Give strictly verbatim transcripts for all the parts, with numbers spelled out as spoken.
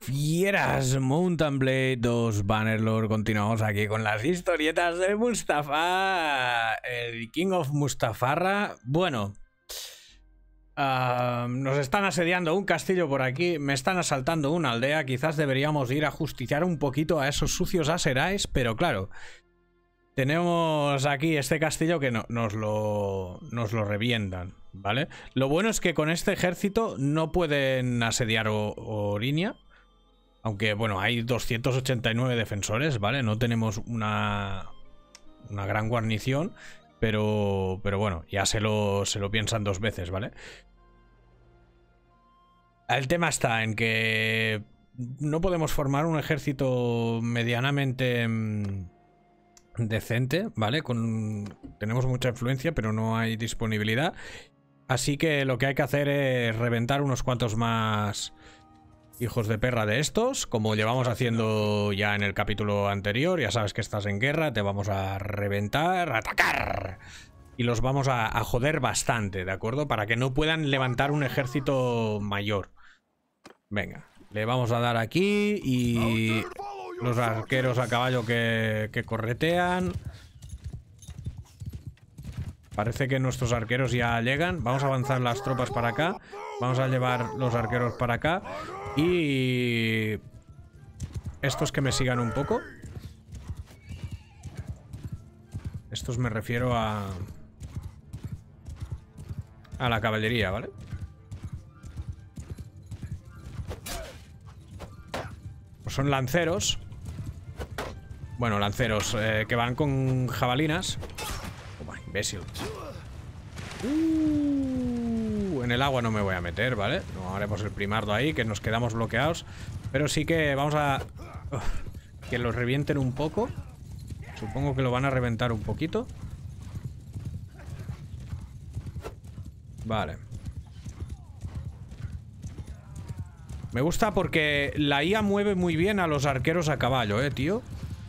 Fieras, Mountain Blade dos, Bannerlord. Continuamos aquí con las historietas de Mustafa, el King of Mustafarra. Bueno, uh, nos están asediando un castillo por aquí, me están asaltando una aldea. Quizás deberíamos ir a justiciar un poquito a esos sucios aserais, pero claro, tenemos aquí este castillo que no, nos, lo, nos lo revientan, ¿vale? Lo bueno es que con este ejército no pueden asediar Orinia. Aunque, bueno, hay doscientos ochenta y nueve defensores, ¿vale? No tenemos una, una gran guarnición, pero, pero bueno, ya se lo, se lo piensan dos veces, ¿vale? El tema está en que no podemos formar un ejército medianamente mmm, decente, ¿vale? Con, tenemos mucha influencia, pero no hay disponibilidad. Así que lo que hay que hacer es reventar unos cuantos más hijos de perra de estos, como llevamos haciendo ya en el capítulo anterior. Ya sabes que estás en guerra, te vamos a reventar, a atacar. Y los vamos a, a joder bastante, ¿de acuerdo? Para que no puedan levantar un ejército mayor. Venga, le vamos a dar aquí y los arqueros a caballo que, que corretean. Parece que nuestros arqueros ya llegan. Vamos a avanzar las tropas para acá. Vamos a llevar los arqueros para acá. Y estos que me sigan un poco. Estos me refiero a a la caballería, ¿vale? Pues son lanceros. Bueno, lanceros eh, que van con jabalinas. Toma, imbécil. Uh, en el agua no me voy a meter, ¿vale? No haremos el primardo ahí, que nos quedamos bloqueados. Pero sí que vamos a... Uh, que los revienten un poco. Supongo que lo van a reventar un poquito. Vale. Me gusta porque la I A mueve muy bien a los arqueros a caballo, eh, tío.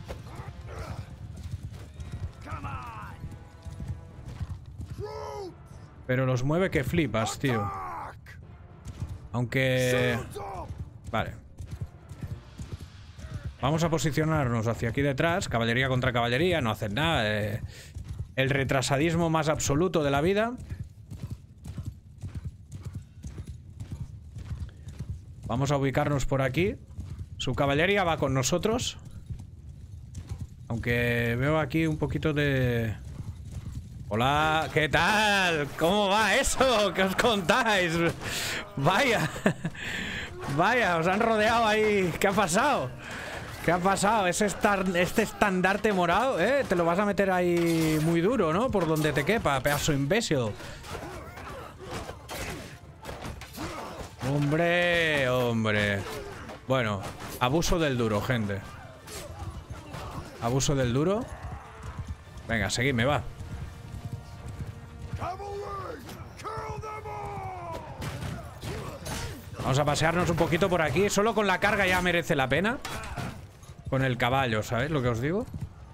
Pero los mueve que flipas, tío. Aunque... Vale. Vamos a posicionarnos hacia aquí detrás. Caballería contra caballería. No hacen nada. Eh... El retrasadismo más absoluto de la vida. Vamos a ubicarnos por aquí. Su caballería va con nosotros. Aunque veo aquí un poquito de... Hola, ¿qué tal? ¿Cómo va eso? ¿Qué os contáis? Vaya. Vaya, os han rodeado ahí. ¿Qué ha pasado? ¿Qué ha pasado? Ese estar, este estandarte morado, ¿eh? Te lo vas a meter ahí muy duro, ¿no? Por donde te quepa, pedazo imbécil. Hombre, hombre. Bueno, abuso del duro, gente. Abuso del duro. Venga, seguidme, va. Vamos a pasearnos un poquito por aquí. Solo con la carga ya merece la pena. Con el caballo, ¿sabéis lo que os digo?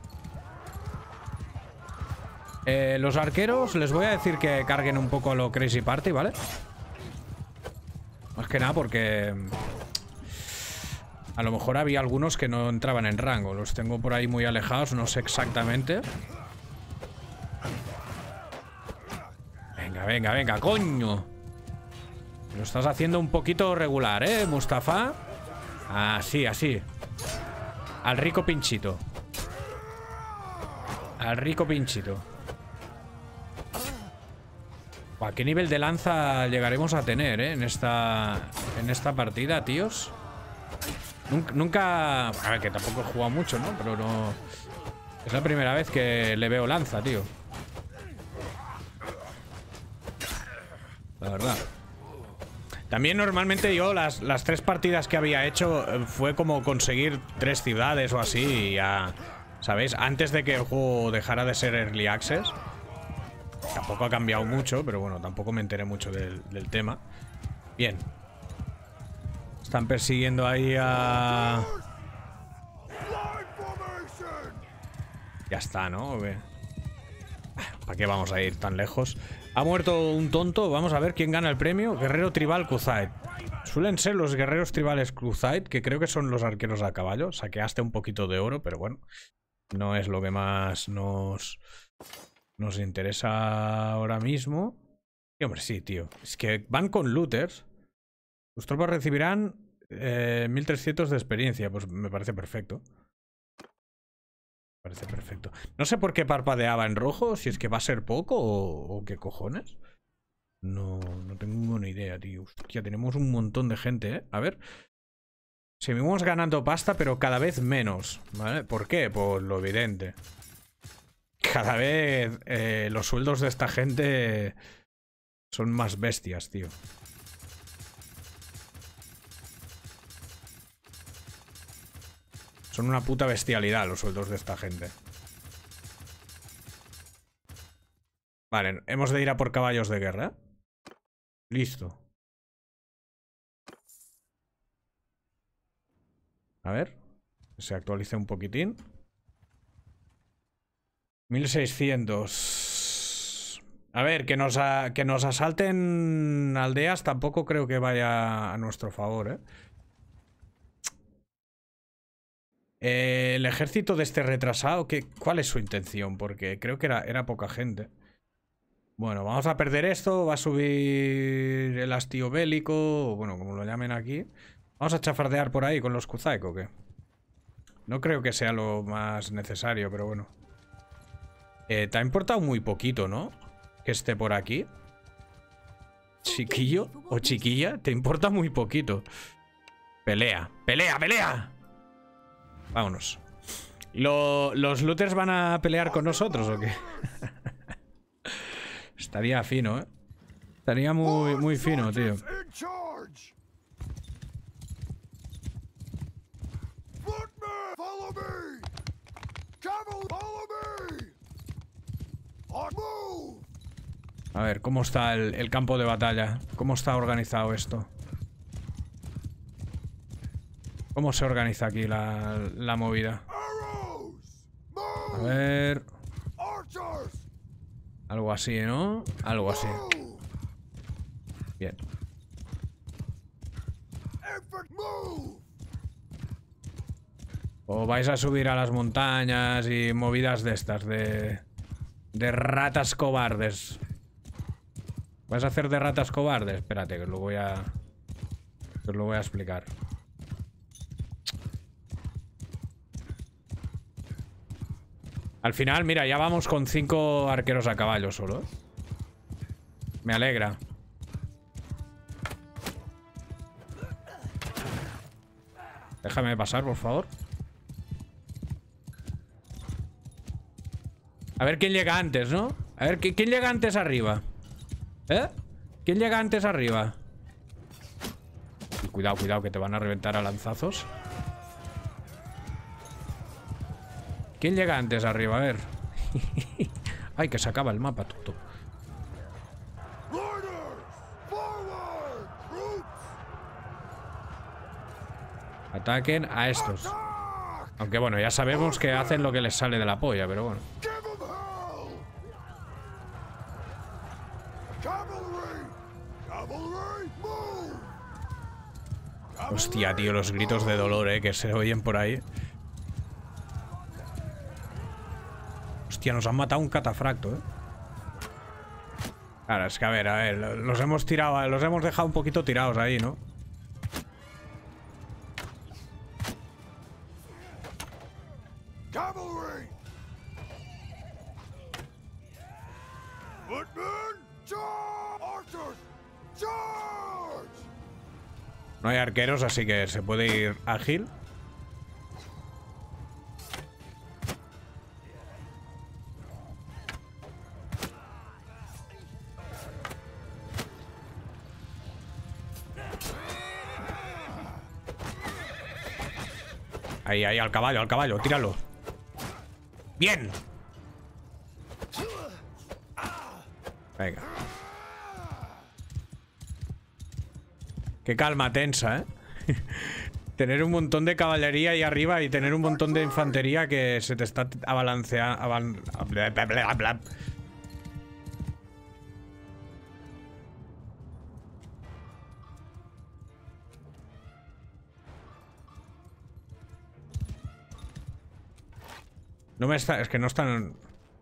Eh, los arqueros, les voy a decir que carguen un poco a lo Crazy Party, ¿vale? Más que nada porque... A lo mejor había algunos que no entraban en rango. Los tengo por ahí muy alejados, no sé exactamente. Venga, venga, venga, coño. Lo estás haciendo un poquito regular, ¿eh, Mustafa? Así, así. Al rico pinchito. Al rico pinchito. ¿A qué nivel de lanza llegaremos a tener, eh? En esta, en esta partida, tíos. Nunca, nunca... A ver, que tampoco he jugado mucho, ¿no? Pero no... Es la primera vez que le veo lanza, tío. La verdad. También normalmente yo las, las tres partidas que había hecho fue como conseguir tres ciudades o así y ya, ¿sabéis? Antes de que el juego dejara de ser Early Access. Tampoco ha cambiado mucho, pero bueno, tampoco me enteré mucho del, del tema. Bien. Están persiguiendo ahí a... Ya está, ¿no? ¿Para qué vamos a ir tan lejos? Ha muerto un tonto. Vamos a ver quién gana el premio. Guerrero Tribal Kuzaet. Suelen ser los guerreros tribales Crusade, que creo que son los arqueros a caballo. Saqueaste un poquito de oro, pero bueno. No es lo que más nos, nos interesa ahora mismo. Y hombre, sí, tío. Es que van con looters. Tus tropas recibirán eh, mil trescientos de experiencia. Pues me parece perfecto. Me parece perfecto. No sé por qué parpadeaba en rojo. Si es que va a ser poco o, o qué cojones. No, no tengo ni idea, tío. Hostia, tenemos un montón de gente, ¿eh? A ver. Seguimos ganando pasta, pero cada vez menos, ¿vale? ¿Por qué? Pues lo evidente. Cada vez eh, los sueldos de esta gente son más bestias, tío. Son una puta bestialidad los sueldos de esta gente. Vale, hemos de ir a por caballos de guerra. Listo. A ver. Que se actualice un poquitín. mil seiscientos. A ver, que nos, a, que nos asalten aldeas tampoco creo que vaya a nuestro favor, ¿eh? Eh, el ejército de este retrasado, ¿qué, ¿cuál es su intención? Porque creo que era, era poca gente. Bueno, vamos a perder esto. Va a subir el hastío bélico, o bueno, como lo llamen aquí. Vamos a chafardear por ahí con los Kuzaik, ¿o qué? No creo que sea lo más necesario, pero bueno. Eh, te ha importado muy poquito, ¿no? Que esté por aquí. Chiquillo o chiquilla, te importa muy poquito. Pelea, pelea, pelea. Vámonos. Lo, ¿Los looters van a pelear con nosotros o qué? Estaría fino, ¿eh? Estaría muy, muy fino, tío. A ver, ¿cómo está el, el campo de batalla? ¿Cómo está organizado esto? ¿Cómo se organiza aquí la, la movida? A ver... Algo así, ¿no? Algo así. Bien. O vais a subir a las montañas y movidas de estas, de... De ratas cobardes. ¿Vas a hacer de ratas cobardes? Espérate, que os lo voy a... Que os lo voy a explicar. Al final, mira, ya vamos con cinco arqueros a caballo solo. Me alegra. Déjame pasar, por favor. A ver quién llega antes, ¿no? A ver, ¿quién llega antes arriba? ¿Eh? ¿Quién llega antes arriba? Y cuidado, cuidado, que te van a reventar a lanzazos. ¿Quién llega antes arriba? A ver. Ay, que se acaba el mapa, tuto. Ataquen a estos. Aunque bueno, ya sabemos que hacen lo que les sale de la polla, pero bueno. Hostia, tío, los gritos de dolor, eh, que se oyen por ahí. Hostia, nos han matado un catafracto, eh. Claro, es que a ver, a ver, los hemos tirado, los hemos dejado un poquito tirados ahí, ¿no? No hay arqueros, así que se puede ir ágil. Ahí, ahí, al caballo, al caballo, tíralo. ¡Bien! Venga. Qué calma tensa, ¿eh? Tener un montón de caballería ahí arriba y tener un montón de infantería que se te está abalanceando. Aval... No me está... Es que no están...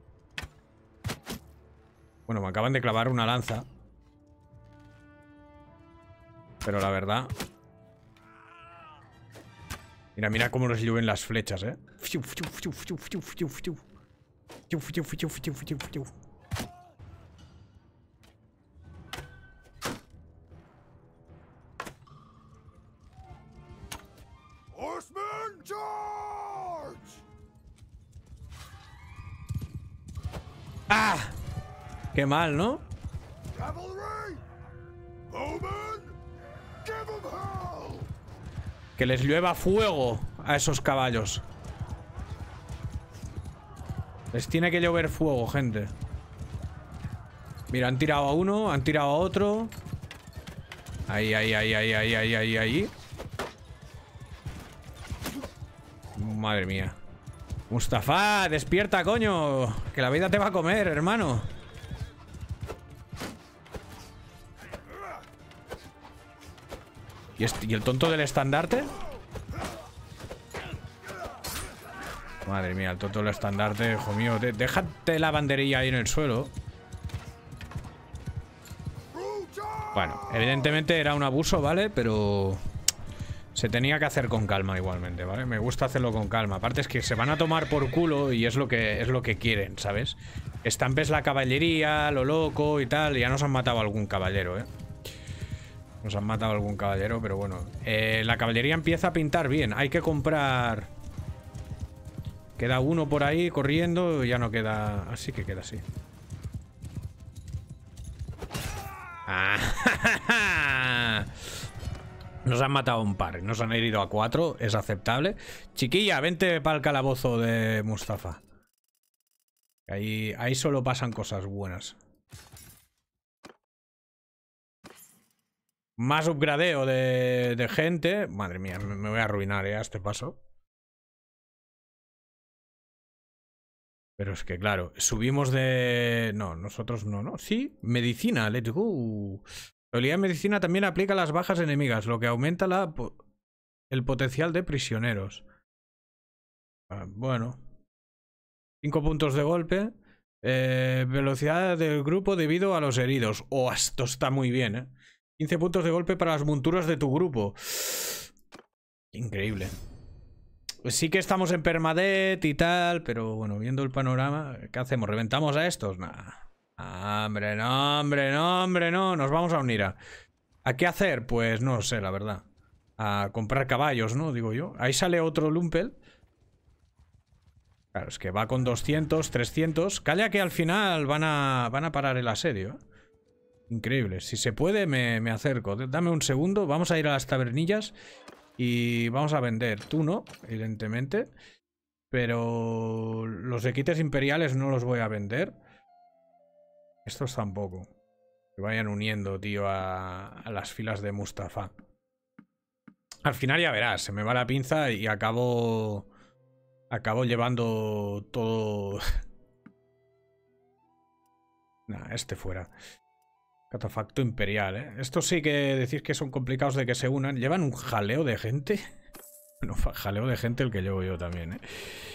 Bueno, me acaban de clavar una lanza. Pero la verdad... Mira, mira cómo les llueven las flechas, ¿eh? Horseman charge! ¡Ah! Qué mal, ¿no? Cavalry! Bowman! Give 'em hell! Que les llueva fuego a esos caballos. Les tiene que llover fuego, gente. Mira, han tirado a uno, han tirado a otro. Ahí, ahí, ahí, ahí, ahí, ahí, ahí, ahí. Madre mía. Mustafa, despierta, coño. Que la vida te va a comer, hermano. ¿Y, este, ¿Y el tonto del estandarte? Madre mía, el tonto del estandarte, hijo mío. De, déjate la banderilla ahí en el suelo. Bueno, evidentemente era un abuso, ¿vale? Pero se tenía que hacer con calma igualmente, ¿vale? Me gusta hacerlo con calma. Aparte es que se van a tomar por culo y es lo que, es lo que quieren, ¿sabes? Estampes la caballería, lo loco y tal. Y ya nos han matado algún caballero, ¿eh? Nos han matado algún caballero, pero bueno. Eh, la caballería empieza a pintar bien. Hay que comprar... Queda uno por ahí corriendo y ya no queda... Así que queda así. Ah, nos han matado un par. Nos han herido a cuatro. Es aceptable. Chiquilla, vente para el calabozo de Mustafa. Ahí, ahí solo pasan cosas buenas. Más upgradeo de, de gente. Madre mía, me, me voy a arruinar, ¿eh? A este paso. Pero es que, claro, subimos de... No, nosotros no, ¿no? Sí, medicina, let's go. La habilidad de medicina también aplica a las bajas enemigas, lo que aumenta la... el potencial de prisioneros. Ah, bueno. cinco puntos de golpe. Eh, velocidad del grupo debido a los heridos. Oh, esto está muy bien, ¿eh? quince puntos de golpe para las monturas de tu grupo. Increíble. Pues sí que estamos en permadeath y tal, pero bueno, viendo el panorama, ¿qué hacemos? ¿Reventamos a estos? Nah. Hombre, no, hombre, no, hombre, no. Nos vamos a unir a... ¿A qué hacer? Pues no lo sé, la verdad. A comprar caballos, ¿no? Digo yo. Ahí sale otro Lumpel. Claro, es que va con doscientos, trescientos. Calla que al final van a, van a parar el asedio, ¿eh? Increíble. Si se puede, me, me acerco. Dame un segundo. Vamos a ir a las tabernillas y vamos a vender. Tú no, evidentemente. Pero los equites imperiales no los voy a vender. Estos tampoco. Que vayan uniendo, tío, a, a las filas de Mustafa. Al final ya verás. Se me va la pinza y acabo... Acabo llevando todo... Nah, este fuera. Catafacto imperial, ¿eh? Estos sí que decís que son complicados de que se unan. ¿Llevan un jaleo de gente? Bueno, jaleo de gente el que llevo yo también, ¿eh?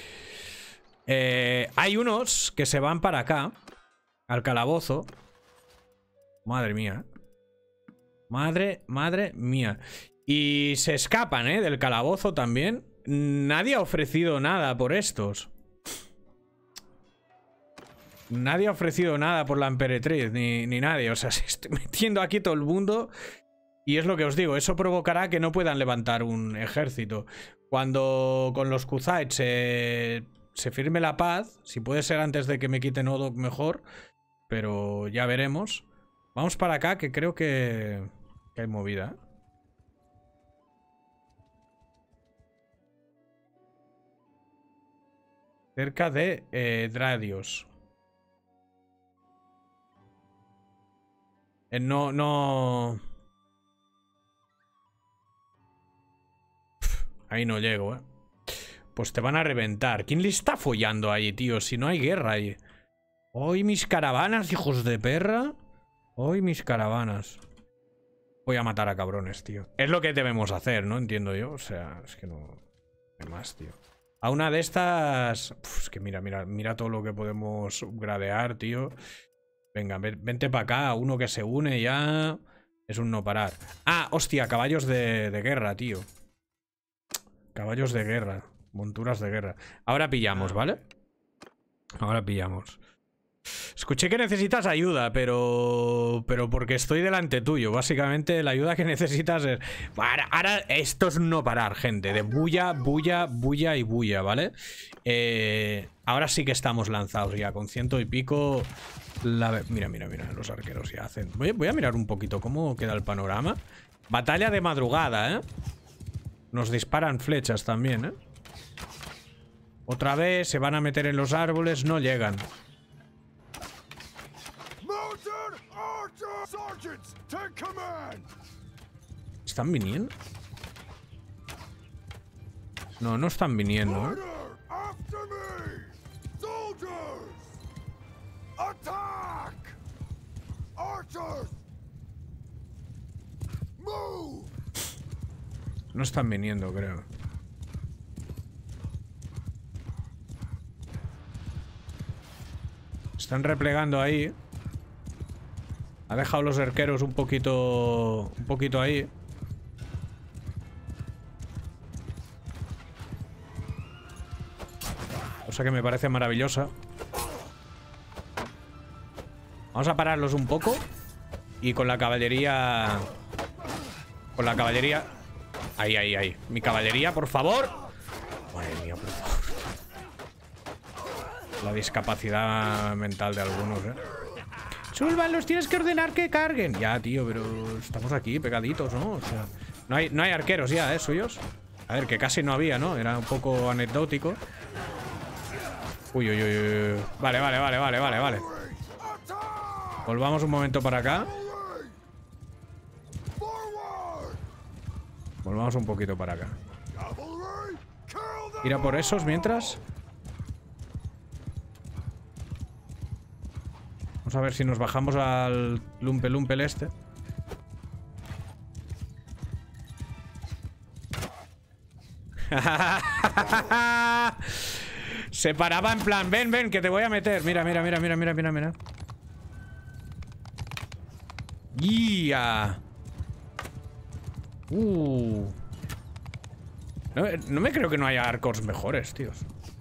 Eh, hay unos que se van para acá, al calabozo. Madre mía. Madre, madre mía. Y se escapan, ¿eh? Del calabozo también. Nadie ha ofrecido nada por estos. Nadie ha ofrecido nada por la emperatriz, ni, ni nadie. O sea, se estoy metiendo aquí todo el mundo. Y es lo que os digo, eso provocará que no puedan levantar un ejército. Cuando con los Khuzait se, se firme la paz, si puede ser antes de que me quiten Odok mejor, pero ya veremos. Vamos para acá, que creo que, que hay movida. Cerca de eh, Dradios. Eh, no, no... Pff, ahí no llego, ¿eh? Pues te van a reventar. ¿Quién le está follando ahí, tío? Si no hay guerra ahí. ¡Hoy mis caravanas, hijos de perra! ¡Hoy mis caravanas! Voy a matar a cabrones, tío. Es lo que debemos hacer, ¿no? Entiendo yo. O sea, es que no... hay más, tío. A una de estas... Uf, es que mira, mira, mira todo lo que podemos gradear, tío. Venga, vente para acá. Uno que se une ya... Es un no parar. Ah, hostia, caballos de, de guerra, tío. Caballos de guerra. Monturas de guerra. Ahora pillamos, ¿vale? Ahora pillamos. Escuché que necesitas ayuda, pero... Pero porque estoy delante tuyo. Básicamente la ayuda que necesitas es... Ahora, ahora esto es un no parar, gente. De bulla, bulla, bulla y bulla, ¿vale? Eh, ahora sí que estamos lanzados ya. Con ciento y pico... La... Mira, mira, mira. Los arqueros ya hacen... Voy, voy a mirar un poquito cómo queda el panorama. Batalla de madrugada, ¿eh? Nos disparan flechas también, ¿eh? Otra vez se van a meter en los árboles. No llegan. ¿Están viniendo? No, no están viniendo, ¿eh? No están viniendo, creo. Están replegando ahí. Ha dejado los arqueros un poquito... Un poquito ahí. Cosa que me parece maravillosa. Vamos a pararlos un poco. Y con la caballería... Con la caballería... Ahí, ahí, ahí. Mi caballería, por favor. Madre mía, por favor. La discapacidad mental de algunos, ¿eh? Sulvan, los tienes que ordenar que carguen. Ya, tío, pero estamos aquí pegaditos, ¿no? O sea, no hay, no hay arqueros ya, ¿eh? Suyos. A ver, que casi no había, ¿no? Era un poco anecdótico. Uy, uy, uy, uy. Vale, vale, vale, vale, vale, vale. Volvamos un momento para acá. Volvamos un poquito para acá. Ir a por esos mientras. Vamos a ver si nos bajamos al lumpe lumpe este. Se paraba en plan, ven, ven, que te voy a meter. Mira, mira, mira, mira, mira, mira, mira. ¡Ya! Uh. No, no me creo que no haya arcos mejores, tíos.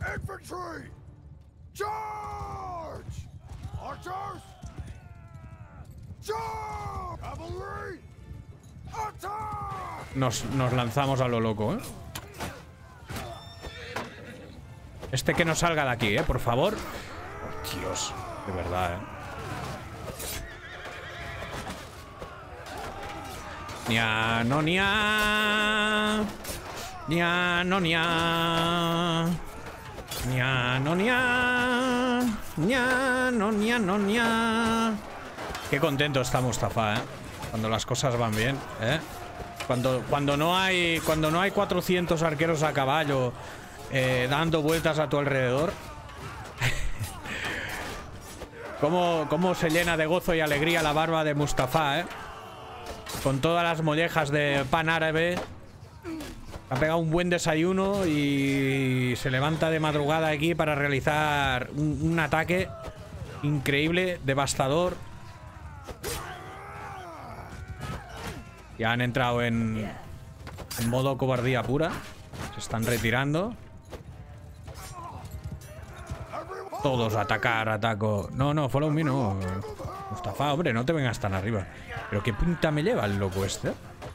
Nos, nos lanzamos a lo loco, ¿eh? Este que no salga de aquí, ¿eh? Por favor. Oh, Dios, de verdad, ¿eh? Nia, no, nia. Nia, no, nia. Nia, no, nia. Nia, no, nia, no, nia. Qué contento está Mustafa, ¿eh? Cuando las cosas van bien, ¿eh? Cuando, cuando no hay cuando no hay cuatrocientos arqueros a caballo eh, dando vueltas a tu alrededor. cómo, cómo se llena de gozo y alegría la barba de Mustafa, ¿eh? Con todas las mollejas de pan árabe. Ha pegado un buen desayuno y se levanta de madrugada aquí para realizar un, un ataque increíble, devastador. Ya han entrado en, en modo cobardía pura. Se están retirando. Todos a atacar, ataco. No, no, follow me no. Mustafa, hombre, no te vengas tan arriba. Pero qué punta me lleva el loco este.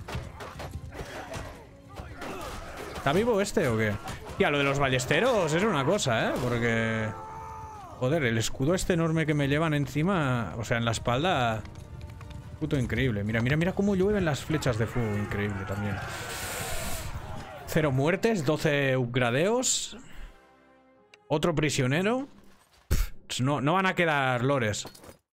¿Está vivo este o qué? Tía, lo de los ballesteros es una cosa, ¿eh? Porque... Joder, el escudo este enorme que me llevan encima... O sea, en la espalda... Puto increíble. Mira, mira, mira cómo llueven las flechas de fuego. Increíble también. Cero muertes, doce upgradeos. Otro prisionero. Pff, no, no van a quedar lores.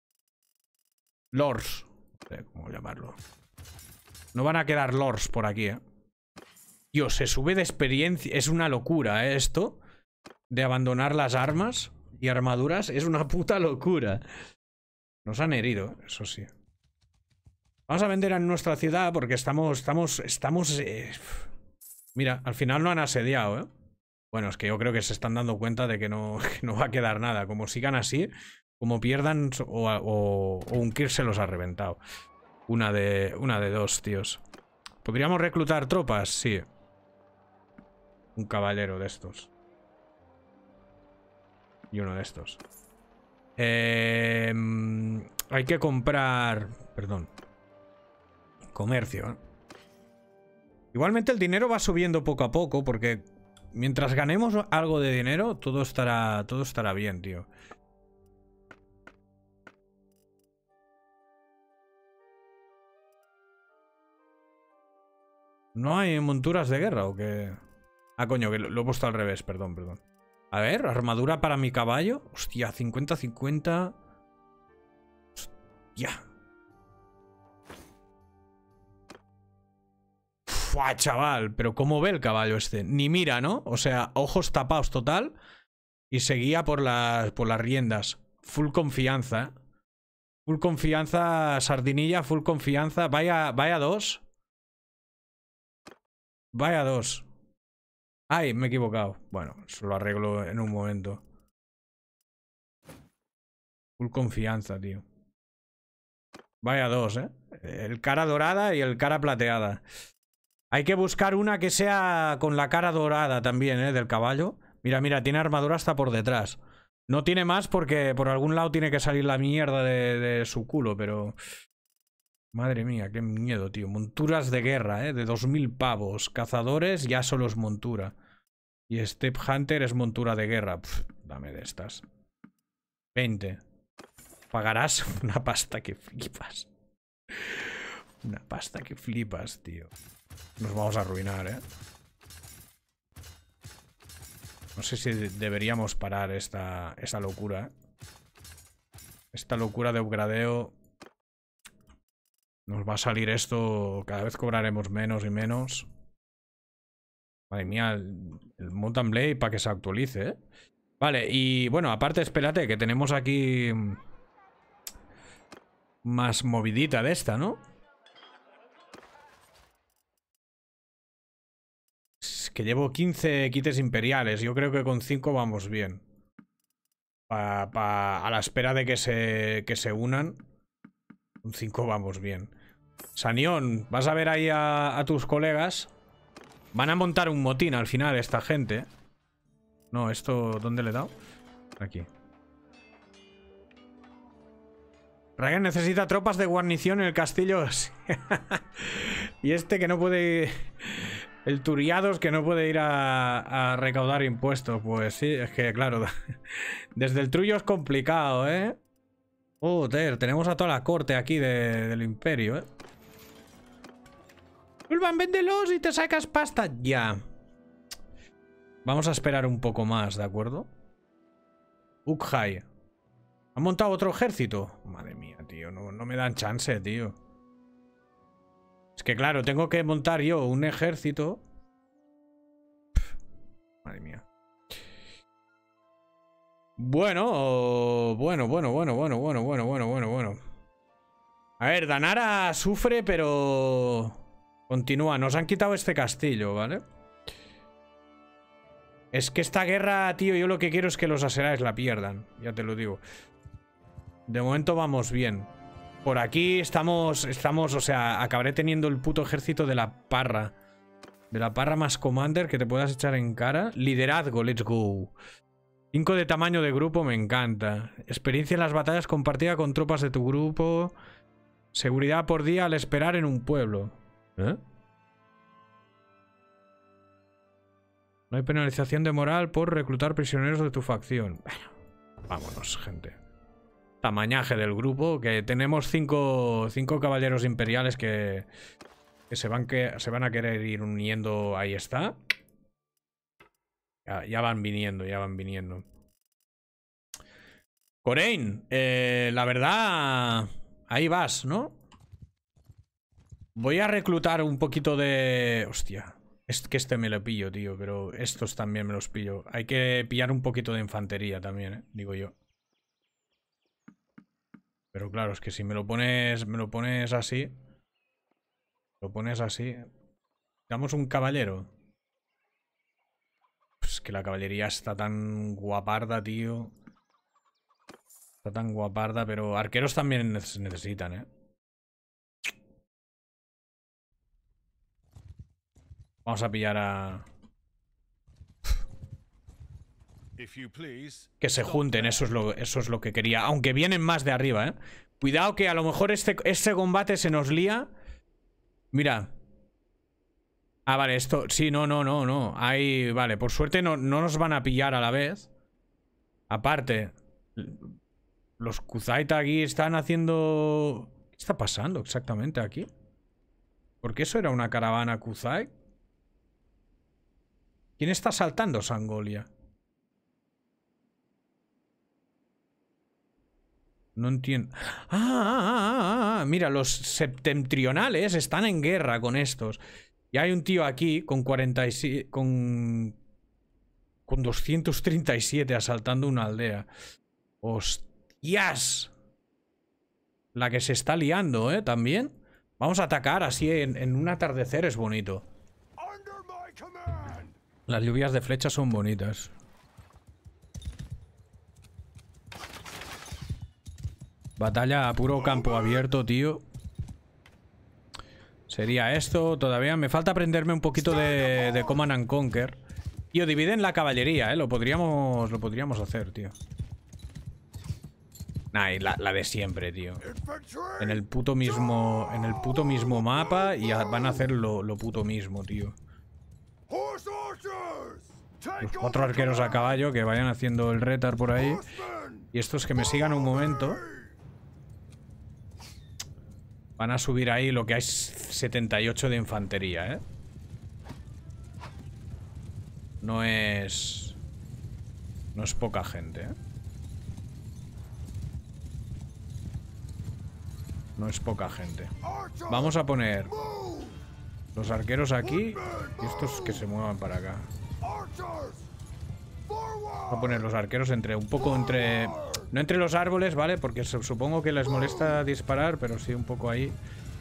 Lords. No sé cómo llamarlo. No van a quedar lords por aquí, ¿eh? Dios, se sube de experiencia. Es una locura, ¿eh? Esto de abandonar las armas y armaduras es una puta locura. Nos han herido, eso sí. Vamos a vender en nuestra ciudad porque estamos... Estamos... Estamos... Eh... Mira, al final no han asediado, ¿eh? Bueno, es que yo creo que se están dando cuenta de que no, que no va a quedar nada. Como sigan así, como pierdan o, o, o un Kirk se los ha reventado. Una de, una de dos, tíos. ¿Podríamos reclutar tropas? Sí. Un caballero de estos. Y uno de estos. Eh, hay que comprar... Perdón. Comercio, ¿eh? Igualmente el dinero va subiendo poco a poco porque mientras ganemos algo de dinero, todo estará, todo estará bien, tío. ¿No hay monturas de guerra o qué? Ah, coño, que lo, lo he puesto al revés, perdón, perdón. A ver, armadura para mi caballo. Hostia, cincuenta cincuenta. Hostia. Fua, chaval, pero ¿cómo ve el caballo este? Ni mira, ¿no? O sea, ojos tapados total. Y seguía por las, por las riendas. Full confianza, ¿eh? Full confianza, Sardinilla, full confianza. Vaya, vaya dos. Vaya dos. Ay, me he equivocado. Bueno, eso lo arreglo en un momento. Full confianza, tío. Vaya dos, ¿eh? El cara dorada y el cara plateada. Hay que buscar una que sea con la cara dorada también, ¿eh? Del caballo. Mira, mira, tiene armadura hasta por detrás. No tiene más porque por algún lado tiene que salir la mierda de, de su culo, pero... Madre mía, qué miedo, tío. Monturas de guerra, ¿eh? De dos mil pavos. Cazadores ya solo es montura. Y Step Hunter es montura de guerra. Pff, dame de estas. veinte. Pagarás una pasta que flipas. Una pasta que flipas, tío. Nos vamos a arruinar, ¿eh? No sé si deberíamos parar esta, esta locura, ¿eh? Esta locura de upgradeo. Nos va a salir esto. Cada vez cobraremos menos y menos. Madre mía, el, el Mountain Blade para que se actualice, ¿eh? Vale, y bueno, aparte, espérate, que tenemos aquí más movidita de esta, ¿no? Es que llevo quince quites imperiales. Yo creo que con cinco vamos bien. Pa, pa, a la espera de que se, que se unan. Con cinco vamos bien. Sanión, vas a ver ahí a, a tus colegas. Van a montar un motín al final esta gente. No, esto... ¿Dónde le he dado? Aquí. Ryan necesita tropas de guarnición en el castillo. Y este que no puede... El Turiados que no puede ir a, a recaudar impuestos. Pues sí, es que claro. Desde el Trullo es complicado, ¿eh? Joder, tenemos a toda la corte aquí de, del imperio, ¿eh? Ulvan, véndelos y te sacas pasta. Ya. Vamos a esperar un poco más, ¿de acuerdo? Ukhai. ¿Han montado otro ejército? Madre mía, tío. No, no me dan chance, tío. Es que claro, tengo que montar yo un ejército. Pff, madre mía. Bueno, bueno, bueno, bueno, bueno, bueno, bueno, bueno, bueno, bueno. A ver, Danara sufre, pero... Continúa. Nos han quitado este castillo, ¿vale? Es que esta guerra, tío, yo lo que quiero es que los Aserais la pierdan. Ya te lo digo. De momento vamos bien. Por aquí estamos, estamos, o sea, acabaré teniendo el puto ejército de la parra. De la parra más commander que te puedas echar en cara. Liderazgo, let's go. cinco de tamaño de grupo, me encanta. Experiencia en las batallas compartida con tropas de tu grupo. Seguridad por día al esperar en un pueblo. ¿Eh? No hay penalización de moral por reclutar prisioneros de tu facción. Bueno, vámonos, gente. Tamañaje del grupo, que tenemos cinco, cinco caballeros imperiales que, que, se van que se van a querer ir uniendo. Ahí está. Ya, ya van viniendo, ya van viniendo. Corain, eh, la verdad, ahí vas, ¿no? Voy a reclutar un poquito de... Hostia, es que este me lo pillo, tío, pero estos también me los pillo. Hay que pillar un poquito de infantería también, ¿eh? Digo yo. Pero claro, es que si me lo pones, me lo pones así, lo pones así, damos un caballero. Pues que la caballería está tan guaparda, tío. Está tan guaparda, pero arqueros también necesitan, ¿eh? Vamos a pillar a... Que se junten, eso es lo, eso es lo que quería. Aunque vienen más de arriba, ¿eh? Cuidado que a lo mejor este, este combate se nos lía. Mira. Ah, vale, esto... Sí, no, no, no, no. Ahí, vale, por suerte no, no nos van a pillar a la vez. Aparte, los Kuzaita aquí están haciendo... ¿Qué está pasando exactamente aquí? ¿Por qué eso era una caravana Kuzai? ¿Quién está saltando Sangolia? No entiendo. Ah, ah, ah, ah, mira, los septentrionales están en guerra con estos. Y hay un tío aquí con cuarenta y siete, con con doscientos treinta y siete asaltando una aldea. ¡Hostias! La que se está liando, ¿eh? También. Vamos a atacar así en, en un atardecer, es bonito. Las lluvias de flechas son bonitas. Batalla a puro campo abierto, tío. Sería esto. Todavía me falta aprenderme un poquito de, de Command and Conquer. Tío, dividen la caballería, ¿eh? Lo podríamos, lo podríamos hacer, tío. Nah, y la, la de siempre, tío. En el puto mismo, en el puto mismo mapa y a, van a hacer lo, lo puto mismo, tío. Los cuatro arqueros a caballo que vayan haciendo el retar por ahí. Y estos que me sigan un momento. Van a subir ahí lo que hay setenta y ocho de infantería, ¿eh? No es... No es poca gente, ¿eh? No es poca gente. Vamos a poner los arqueros aquí y estos que se muevan para acá. Vamos a poner los arqueros entre un poco entre... No entre los árboles, ¿vale? Porque supongo que les molesta disparar, pero sí un poco ahí.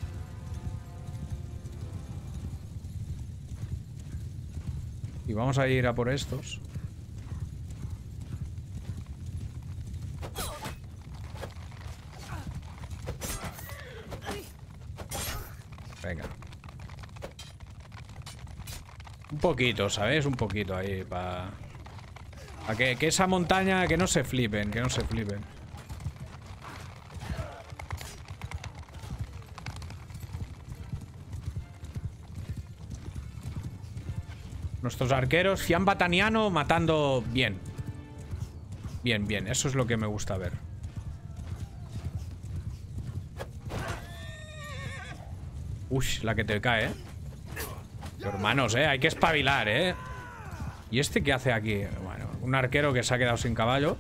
Y vamos a ir a por estos. Venga. Un poquito, ¿sabes? Un poquito ahí para... Para que, que esa montaña, que no se flipen, que no se flipen. Nuestros arqueros, Fian Bataniano matando bien. Bien, bien, eso es lo que me gusta ver. Uy, la que te cae, ¿eh? Hermanos, ¿eh? Hay que espabilar, ¿eh? ¿Y este qué hace aquí? Bueno, un arquero que se ha quedado sin caballo.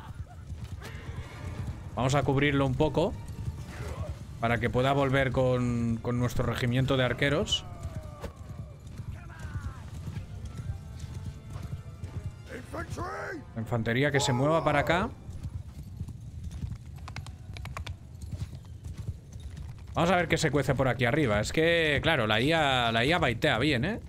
Vamos a cubrirlo un poco para que pueda volver con, con nuestro regimiento de arqueros. La infantería que se mueva para acá. Vamos a ver qué se cuece por aquí arriba. Es que, claro, la I A, la I A baitea bien, ¿eh?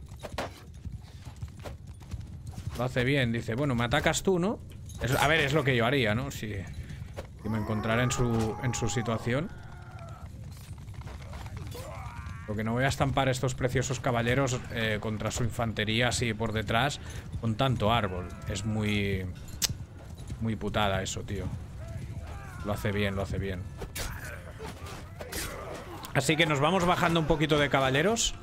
Lo hace bien, dice, bueno, me atacas tú, ¿no? Es, a ver, es lo que yo haría, ¿no? Si, si me encontrara en su, en su situación. Lo que no voy a estampar estos preciosos caballeros eh, contra su infantería así por detrás con tanto árbol. Es muy... Muy putada eso, tío. Lo hace bien, lo hace bien. Así que nos vamos bajando un poquito de caballeros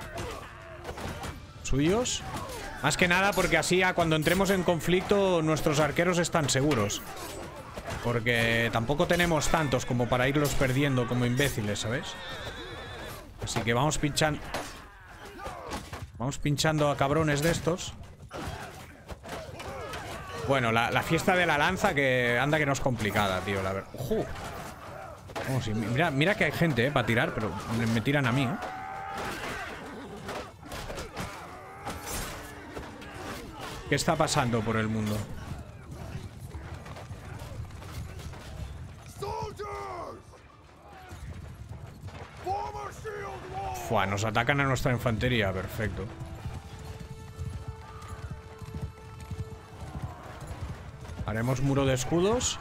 suyos. Más que nada porque así a cuando entremos en conflicto nuestros arqueros están seguros. Porque tampoco tenemos tantos como para irlos perdiendo como imbéciles, ¿sabes? Así que vamos pinchando. Vamos pinchando a cabrones de estos. Bueno, la, la fiesta de la lanza que anda que no es complicada, tío, la verdad. ¡Ojo! Oh, sí, mira, mira que hay gente, eh, para tirar, pero me, me tiran a mí, ¿eh? ¿Qué está pasando por el mundo? Fua, nos atacan a nuestra infantería, perfecto. Haremos muro de escudos.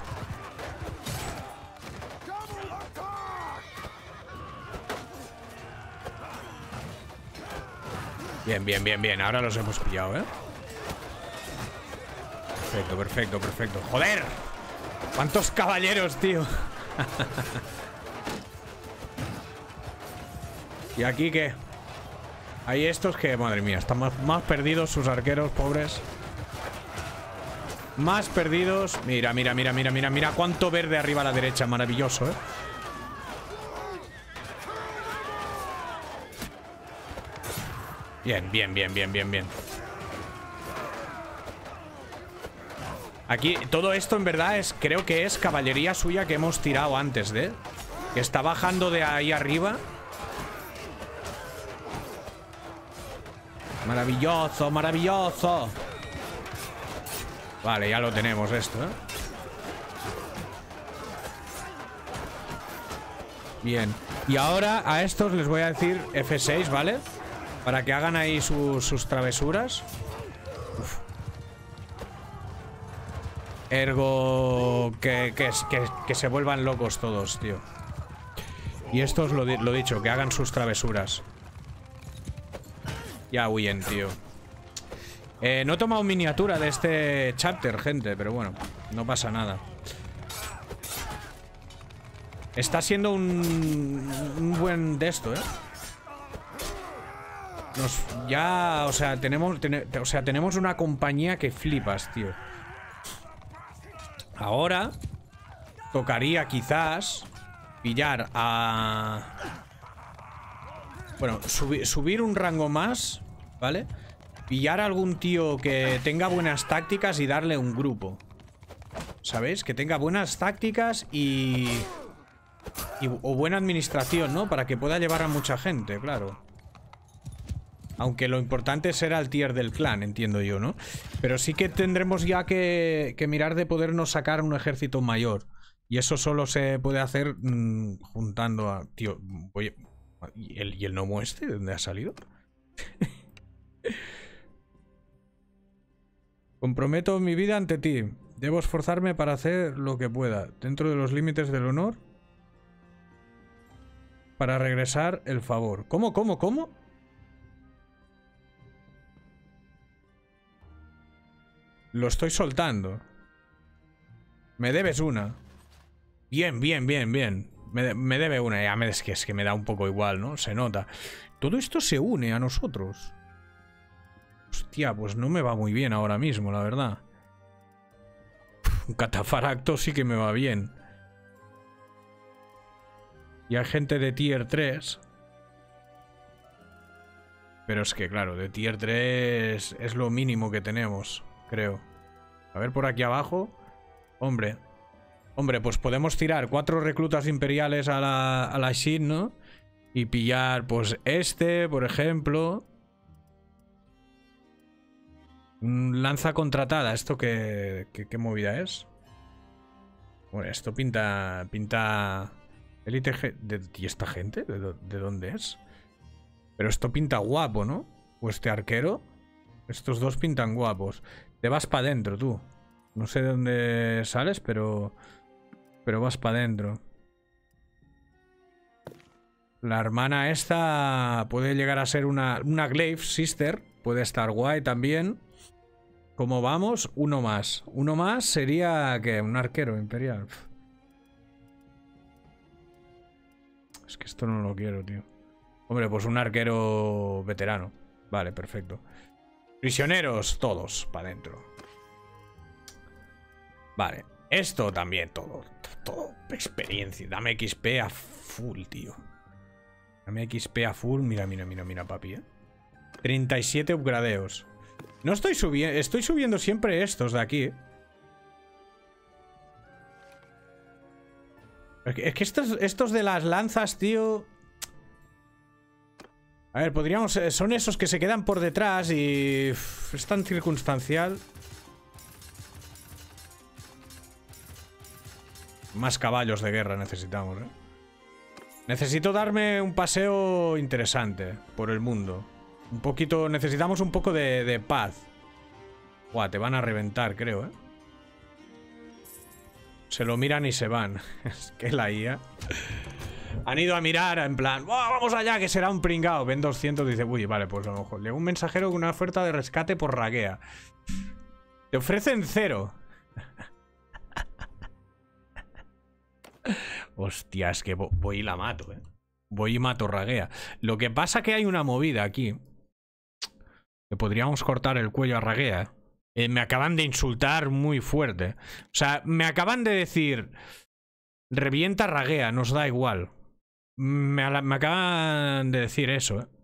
Bien, bien, bien, bien. Ahora los hemos pillado, ¿eh? Perfecto, perfecto, perfecto. ¡Joder! ¿Cuántos caballeros, tío? ¿Y aquí qué? Hay estos que, madre mía, están más, más perdidos sus arqueros, pobres. Más perdidos. Mira, mira, mira, mira, mira, mira. Cuánto verde arriba a la derecha. Maravilloso, ¿eh? Bien, bien, bien, bien, bien, bien. Aquí, todo esto en verdad es, creo que es caballería suya que hemos tirado antes de. Que está bajando de ahí arriba. Maravilloso, maravilloso. Vale, ya lo tenemos esto, ¿eh? Bien. Y ahora a estos les voy a decir F seis, ¿vale? Para que hagan ahí sus, sus travesuras. Uf. Ergo... Que, que, que, que se vuelvan locos todos, tío. Y estos, lo, lo dicho, que hagan sus travesuras. Ya huyen, tío. Eh, no he tomado miniatura de este chapter, gente, pero bueno, no pasa nada. Está siendo un, un buen de esto, ¿eh? Nos, ya, o sea, tenemos, ten, o sea, tenemos una compañía que flipas, tío. Ahora tocaría quizás pillar a... Bueno, subi, subir un rango más, ¿vale? Pillar a algún tío que tenga buenas tácticas y darle un grupo. ¿Sabéis? Que tenga buenas tácticas y... y o buena administración, ¿no? Para que pueda llevar a mucha gente, claro. Aunque lo importante será el tier del clan, entiendo yo, ¿no? Pero sí que tendremos ya que, que mirar de podernos sacar un ejército mayor. Y eso solo se puede hacer mmm, juntando a... Tío, voy... ¿Y el, ¿Y el gnomo este? ¿De dónde ha salido? Comprometo mi vida ante ti. Debo esforzarme para hacer lo que pueda, dentro de los límites del honor, para regresar el favor. ¿Cómo, cómo, cómo? Lo estoy soltando. Me debes una. Bien, bien, bien, bien. Me, de, me debe una. Ya me, es, que, es que me da un poco igual, ¿no? Se nota. Todo esto se une a nosotros. Hostia, pues no me va muy bien ahora mismo, la verdad. Un catafaracto sí que me va bien. Y hay gente de tier tres. Pero es que, claro, de tier tres es lo mínimo que tenemos, creo. A ver por aquí abajo. Hombre. Hombre, pues podemos tirar cuatro reclutas imperiales a la, a la Shin, ¿no? Y pillar, pues, este, por ejemplo. Un lanza contratada. ¿Esto qué, qué, qué movida es? Bueno, esto pinta... Pinta... Elite... De, ¿y esta gente? ¿De, ¿De dónde es? Pero esto pinta guapo, ¿no? O este arquero. Estos dos pintan guapos. Te vas para adentro, tú. No sé de dónde sales, pero... Pero vas para adentro. La hermana esta puede llegar a ser una, una Glaive Sister. Puede estar guay también. ¿Cómo vamos? Uno más. Uno más sería... ¿qué? Un arquero imperial. Es que esto no lo quiero, tío. Hombre, pues un arquero veterano. Vale, perfecto. Prisioneros, todos para adentro. Vale. Esto también, todo, todo. Experiencia. Dame X P a full, tío. Dame X P a full. Mira, mira, mira, mira, papi, ¿eh? treinta y siete upgradeos. No estoy subiendo... Estoy subiendo siempre estos de aquí, ¿eh? Es que estos, estos de las lanzas, tío... A ver, podríamos... Son esos que se quedan por detrás y... Uf, es tan circunstancial. Más caballos de guerra necesitamos, ¿eh? Necesito darme un paseo interesante por el mundo. Un poquito... Necesitamos un poco de, de paz. Buah, te van a reventar, creo, ¿eh? Se lo miran y se van. Es que la I A... Han ido a mirar en plan, oh, vamos allá, que será un pringao. Ven doscientos y dice, uy, vale, pues a lo mejor. Llega un mensajero con una oferta de rescate por raguea. Te ofrecen cero. Hostia, es que voy y la mato, eh. Voy y mato raguea. Lo que pasa que hay una movida aquí. Que podríamos cortar el cuello a raguea. Eh, me acaban de insultar muy fuerte. O sea, me acaban de decir... Revienta raguea, nos da igual. Me, me acaban de decir eso, ¿eh?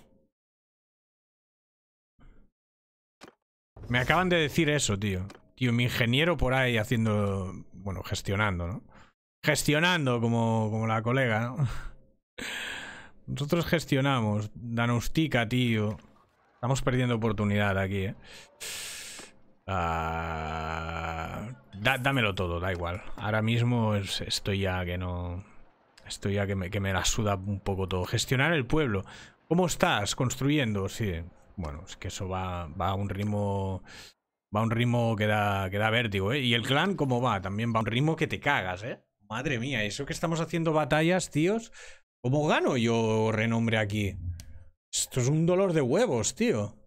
Me acaban de decir eso, tío. Tío, mi ingeniero por ahí haciendo... Bueno, gestionando, ¿no? Gestionando, como, como la colega, ¿no? Nosotros gestionamos. Danustica, tío. Estamos perdiendo oportunidad aquí, ¿eh? Uh, da, dámelo todo, da igual. Ahora mismo es, estoy ya que no... Estoy ya que me, que me la suda un poco todo. Gestionar el pueblo. ¿Cómo estás? Construyendo, sí. Bueno, es que eso va, va a un ritmo... Va a un ritmo que da, que da vértigo, ¿eh? Y el clan, ¿cómo va? También va a un ritmo que te cagas, ¿eh? Madre mía, eso que estamos haciendo batallas, tíos. ¿Cómo gano yo renombre aquí? Esto es un dolor de huevos, tío.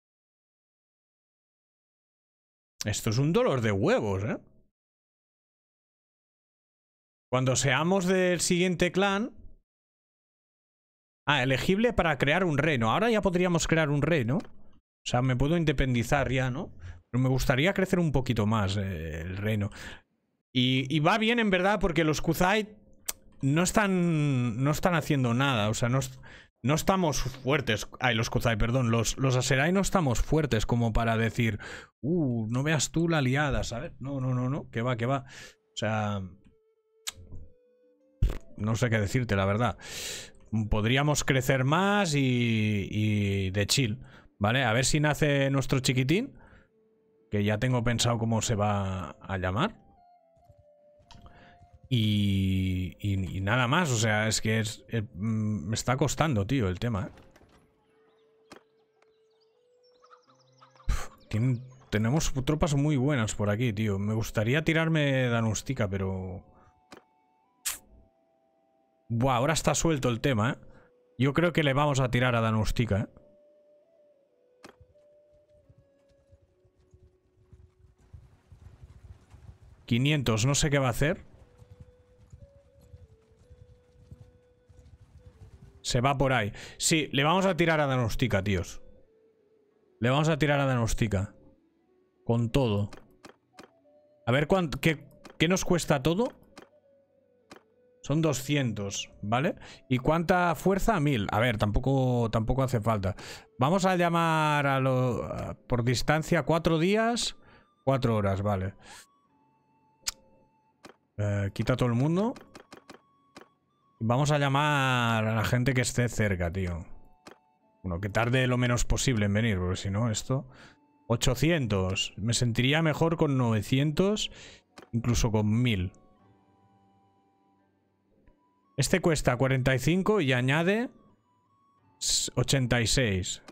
Esto es un dolor de huevos, ¿eh? Cuando seamos del siguiente clan... Ah, elegible para crear un reino. Ahora ya podríamos crear un reino. O sea, me puedo independizar ya, ¿no? Pero me gustaría crecer un poquito más eh, el reino. Y, y va bien, en verdad, porque los Kuthite no están, no están haciendo nada. O sea, no, no estamos fuertes. Ay, los Kuthite, perdón. Los, los Aserai no estamos fuertes como para decir... Uh, no veas tú la liada, ¿sabes? No, no, no, no. Que va, que va. O sea... No sé qué decirte, la verdad. Podríamos crecer más y, y de chill, ¿vale? A ver si nace nuestro chiquitín, que ya tengo pensado cómo se va a llamar. Y, y, y nada más, o sea, es que es, es, me está costando, tío, el tema, ¿eh? Uf, tienen, tenemos tropas muy buenas por aquí, tío. Me gustaría tirarme Danustica, pero... Buah, ahora está suelto el tema, ¿eh? Yo creo que le vamos a tirar a Danustica, ¿eh? quinientos, no sé qué va a hacer. Se va por ahí. Sí, le vamos a tirar a Danustica, tíos. Le vamos a tirar a Danustica. Con todo. A ver cuánto... ¿Qué, qué nos cuesta todo? Son doscientos, ¿vale? ¿Y cuánta fuerza? mil. A ver, tampoco, tampoco hace falta. Vamos a llamar a lo... A, por distancia cuatro días. Cuatro horas, vale. Eh, quita todo el mundo. Vamos a llamar a la gente que esté cerca, tío. Bueno, que tarde lo menos posible en venir, porque si no, esto... ochocientos. Me sentiría mejor con novecientos, incluso con mil. Este cuesta cuarenta y cinco y añade ochenta y seis.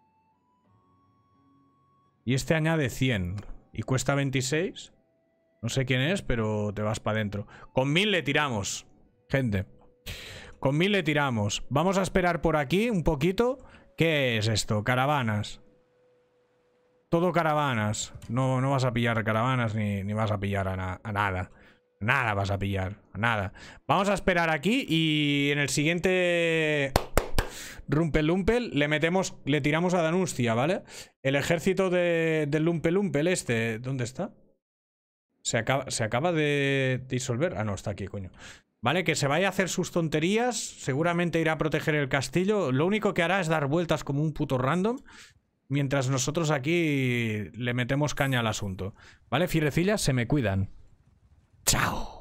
Y este añade cien. Y cuesta veintiséis. No sé quién es, pero te vas para adentro. Con mil le tiramos, gente. Con mil le tiramos. Vamos a esperar por aquí un poquito. ¿Qué es esto? Caravanas. Todo caravanas. No, no vas a pillar caravanas ni, ni vas a pillar a, na a nada. Nada vas a pillar. Nada. Vamos a esperar aquí y en el siguiente Rumpelumpel le metemos, le tiramos a Danustia, ¿vale? El ejército de, del Lumpelumpel este, ¿dónde está? Se acaba, se acaba de disolver. Ah, no, está aquí, coño. Vale, que se vaya a hacer sus tonterías. Seguramente irá a proteger el castillo. Lo único que hará es dar vueltas como un puto random. Mientras nosotros aquí le metemos caña al asunto. Vale, fierecillas, se me cuidan. Chao.